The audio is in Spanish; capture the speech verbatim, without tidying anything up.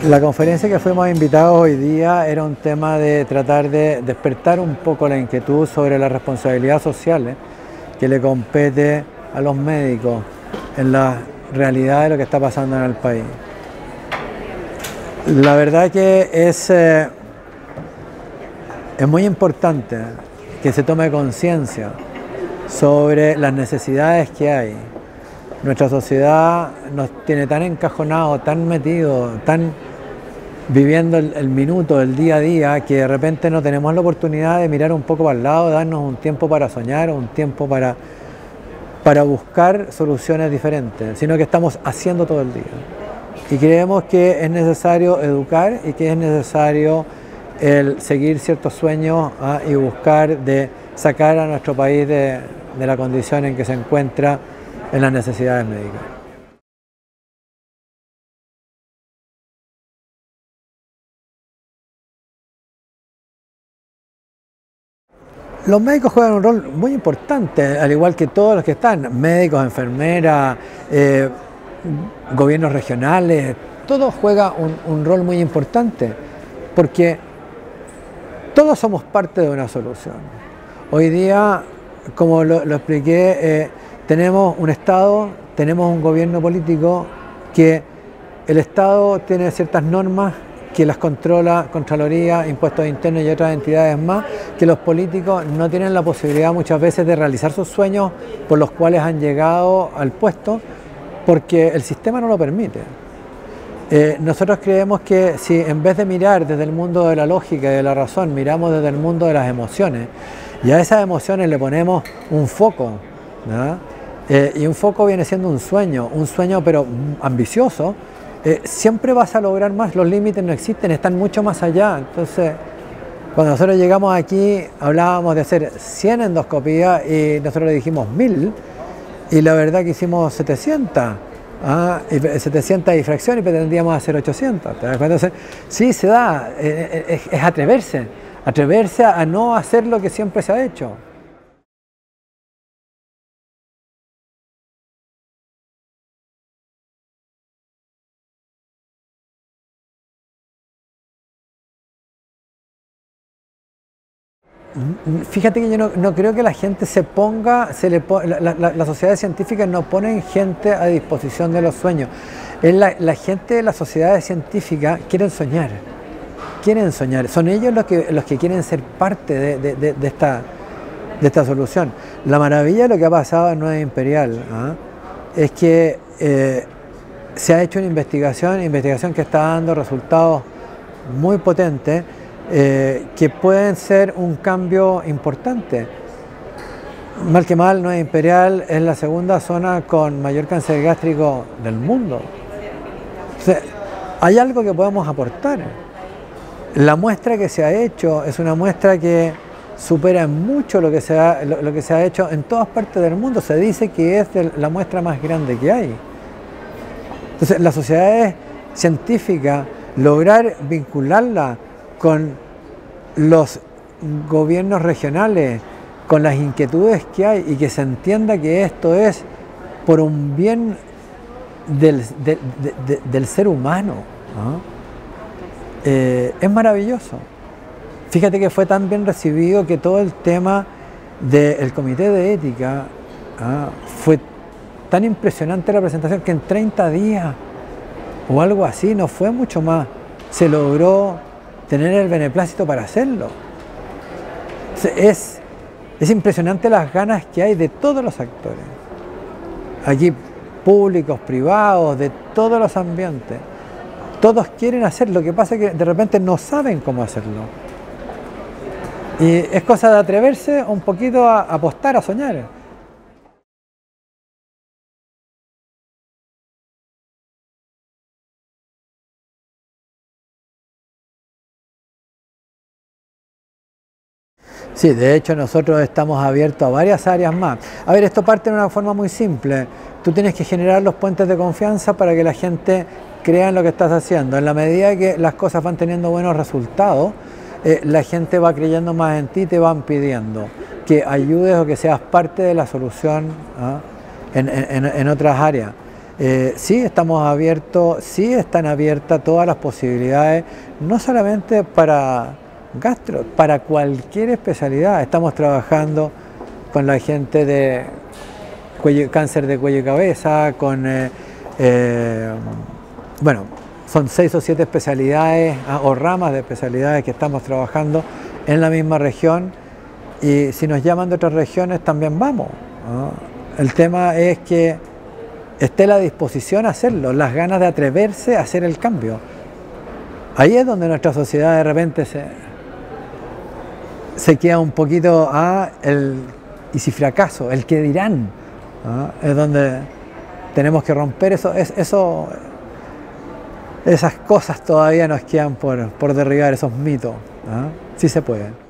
La conferencia que fuimos invitados hoy día era un tema de tratar de despertar un poco la inquietud sobre la responsabilidad social, ¿eh? que le compete a los médicos en la realidad de lo que está pasando en el país. La verdad que es, eh, es muy importante que se tome conciencia sobre las necesidades que hay. Nuestra sociedad nos tiene tan encajonados, tan metidos, tan viviendo el, el minuto, el día a día, que de repente no tenemos la oportunidad de mirar un poco para el lado, darnos un tiempo para soñar, un tiempo para, para buscar soluciones diferentes, sino que estamos haciendo todo el día. Y creemos que es necesario educar y que es necesario el seguir ciertos sueños ¿ah? y buscar de sacar a nuestro país de, de la condición en que se encuentra en las necesidades médicas. Los médicos juegan un rol muy importante, al igual que todos los que están, médicos, enfermeras, eh, gobiernos regionales, todo juega un, un rol muy importante, porque todos somos parte de una solución. Hoy día, como lo, lo expliqué, eh, tenemos un Estado, tenemos un gobierno político que el Estado tiene ciertas normas que las controla Contraloría, Impuestos Internos y otras entidades más, que los políticos no tienen la posibilidad muchas veces de realizar sus sueños por los cuales han llegado al puesto, porque el sistema no lo permite. Eh, nosotros creemos que si en vez de mirar desde el mundo de la lógica y de la razón, miramos desde el mundo de las emociones, y a esas emociones le ponemos un foco, ¿no? Eh, y un foco viene siendo un sueño, un sueño pero ambicioso, eh, siempre vas a lograr más, los límites no existen, están mucho más allá. Entonces, cuando nosotros llegamos aquí, hablábamos de hacer cien endoscopías y nosotros le dijimos mil, y la verdad que hicimos setecientas, ¿ah? y setecientas y fracción y pretendíamos hacer ochocientas. Entonces, sí se da, eh, es, es atreverse, atreverse a no hacer lo que siempre se ha hecho. Fíjate que yo no, no creo que la gente se ponga, se le po la, la, la sociedad científica no ponen gente a disposición de los sueños. Es la, la gente de las sociedades científicas quieren soñar, quieren soñar. Son ellos los que, los que quieren ser parte de, de, de, de, esta, de esta solución. La maravilla de lo que ha pasado en Nueva Imperial ¿eh? es que eh, se ha hecho una investigación, investigación que está dando resultados muy potentes, Eh, que pueden ser un cambio importante. Mal que mal, Nueva Imperial es la segunda zona con mayor cáncer gástrico del mundo. O sea, hay algo que podemos aportar. La muestra que se ha hecho es una muestra que supera mucho lo que se ha, lo, lo que se ha hecho en todas partes del mundo. Se dice que es de la muestra más grande que hay. Entonces, las sociedades científicas, lograr vincularla con los gobiernos regionales, con las inquietudes que hay y que se entienda que esto es por un bien del, de, de, de, del ser humano, ¿no? eh, es maravilloso. Fíjate que fue tan bien recibido que todo el tema del Comité de Ética ¿ah? fue tan impresionante la presentación que en treinta días o algo así, no fue mucho más, se logró tener el beneplácito para hacerlo. Es, es impresionante las ganas que hay de todos los actores, aquí públicos, privados, de todos los ambientes. Todos quieren hacerlo, lo que pasa es que de repente no saben cómo hacerlo. Y es cosa de atreverse un poquito a apostar, a soñar. Sí, de hecho nosotros estamos abiertos a varias áreas más. A ver, esto parte de una forma muy simple. Tú tienes que generar los puentes de confianza para que la gente crea en lo que estás haciendo. En la medida que las cosas van teniendo buenos resultados, eh, la gente va creyendo más en ti y te van pidiendo que ayudes o que seas parte de la solución ¿ah? en, en, en otras áreas. Eh, sí estamos abiertos, sí están abiertas todas las posibilidades, no solamente para gastro, para cualquier especialidad. Estamos trabajando con la gente de cuello, cáncer de cuello y cabeza, con, eh, eh, bueno, son seis o siete especialidades ah, o ramas de especialidades que estamos trabajando en la misma región, y si nos llaman de otras regiones también vamos, ¿no? El tema es que esté la disposición a hacerlo, las ganas de atreverse a hacer el cambio. Ahí es donde nuestra sociedad de repente se, se queda un poquito a el y si fracaso, el que dirán, ¿no? Es donde tenemos que romper eso, es, eso, esas cosas todavía nos quedan por, por derribar, esos mitos, ¿no? Sí se puede.